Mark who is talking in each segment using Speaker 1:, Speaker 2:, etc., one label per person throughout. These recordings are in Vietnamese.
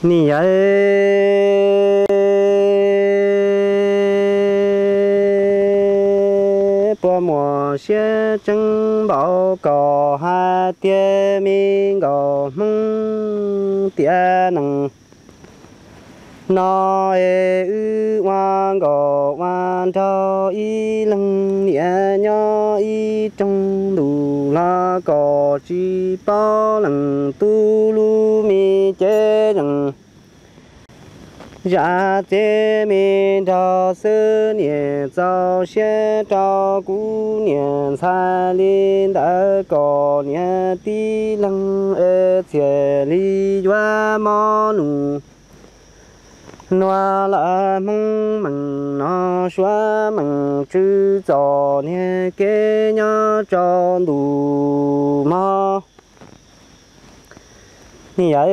Speaker 1: nì ấy bữa mùa xe trăng bảo cò hai tia mi gò mông tia nằng nó ư quan gò quan cho y lăng nhẹ nhỏ y trong đủ la cò chi bao lăng tu lu mi chế rừng ra chế mi cho sư niệm cho xe cho cú niệm sai linh đã có niệm tí lăng ở chế li doa mò nụ noa la mong mừng nó xóa mừng chữ cho nè kế nhớ cho đủ mò nì ấy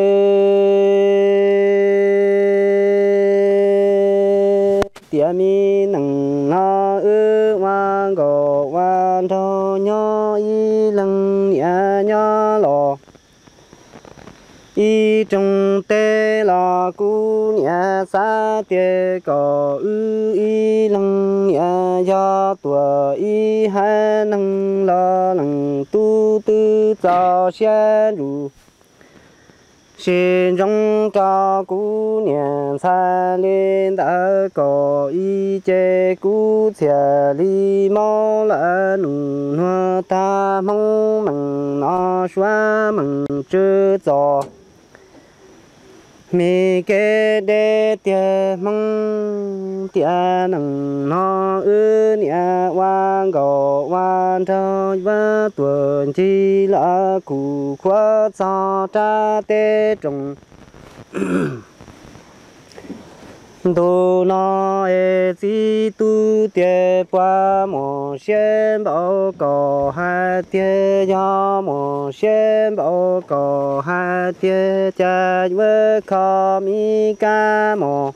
Speaker 1: tia mi nằng nó ư quan gò quan thô nhớ y lăng nhẹ nhớ lò y trong tê là cú nhẹ xa tê có ư y lăng nhẹ do tuổi y hai năng lo năng tu tư cho xe rù xin trong cho cú nhẹ xa lên đã có y chê cú chè li mò lỡ nụ hoa ta mong mừng nó xóa mừng chữ cho mi kê đê tia mong tia nằng nó ư nia quan gò quan cho vã tuần chi là cụ khoa cho cha tê trồng tu nó e chi tu tia qua mò sen bảo cò hai tia do mò sen bảo cò hai tia cha với kho mi ca mò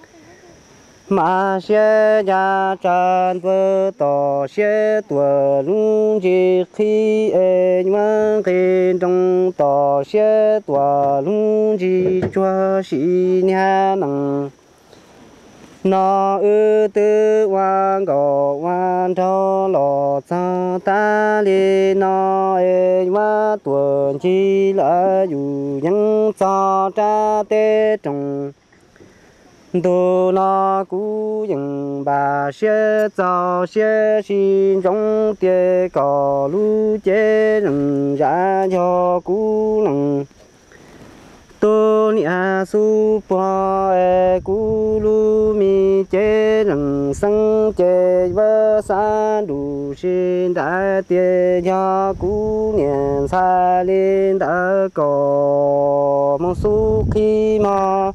Speaker 1: mà xe gia tràn với tỏ xe tuổi lung chỉ khi e nhưng khi trong tỏ xe tuổi lung chỉ cho xí nhà nằng nó ư tư quan gò quan cho lò cho ta li nó e mà tuần chi là dù những cho cha tê trồng tu nó cú những bà xe cho xe xin trong tê cò lu chế rừng ra cho cú nằng tu nia su po e cu lu mi chế rừng sân chế vơ sa đủ xin đã tiề cho cú niệm sa lên đã có mong su khi mà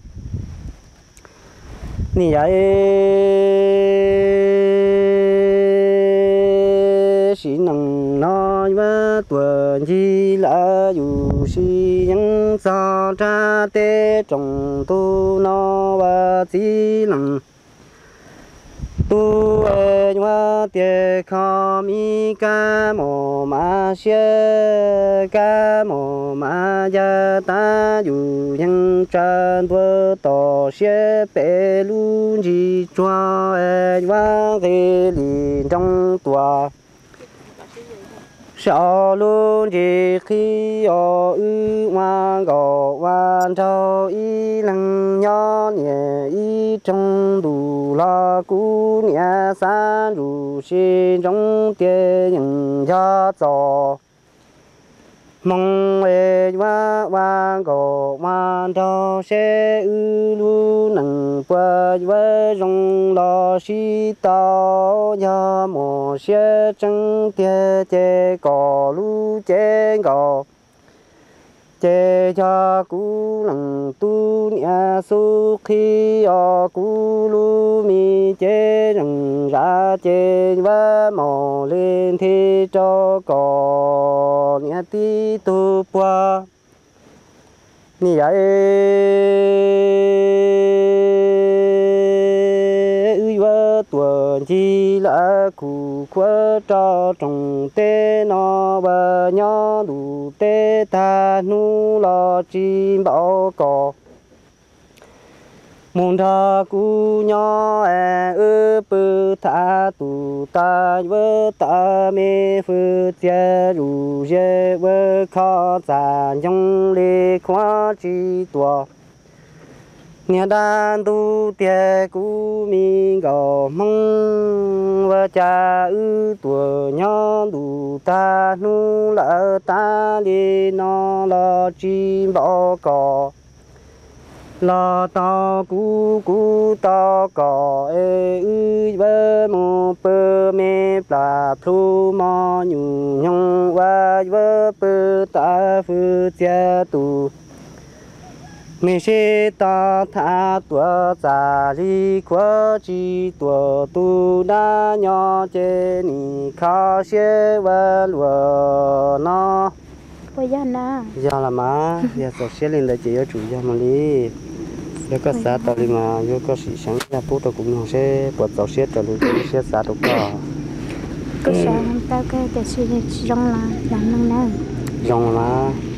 Speaker 1: nì ấy xin nằng nói với tuần chi là dù si những cho cha tê trồng tu nó và chi nằng tu e nhua tiề kho mi ca mò ma xe ca mò ma gia ta dù những tràn vơ tỏ xe bể lu gì cho e nhua cái liền trong tòa sợ luôn chỉ khi ở ư hoa gò quan cho y lăng nhỏ nhẹ y trong đủ la cú nhẹ san rủ xin trong tiền những gia trò mong về hoa gò quan cho sẽ ư lu nằng qua với rong lo si tao ya mò xe trăng tia chê cò lu chê gò chê cho cú nằng tu nia su khi ở cú lu mi chê rừng ra chê và mò lên thì cho cò nia ti tu qua nì ấy ư vơ tuần chi là cụ khoa cho trồng tê nó và nhỏ đủ tê ta nu lo chim bảo cò môn ra cú nhỏ ơ bơ tha tu ta vơ ta mê phơ tia ru ye vơ khó giả nhung lê khoa chi tua nhà đàn tu tia cú mi gò mong vơ cha ư tua nhỏ tu ta nu lỡ ta lê nó lo chi bỏ cò lo to cú to cò ê ư vơ mô pơ mê pla plu mò nhù nhung va vơ pơ ta phư tia tu mê xê ta tha tua già li quá chi tua tu đa nhỏ chê ni khó xê vơ lùa nó
Speaker 2: bây giờ na
Speaker 1: giờ là má giờ sắp xếp lên là chỉ ở chủ giờ mà đi nếu có xã tao đi mà nếu có sự sáng ra bố tao cũng không sẽ bớt tao xếp tao luôn sẽ xã tao
Speaker 2: có sao không tao cái suy nghĩ rong là làm nông nè
Speaker 1: rong mà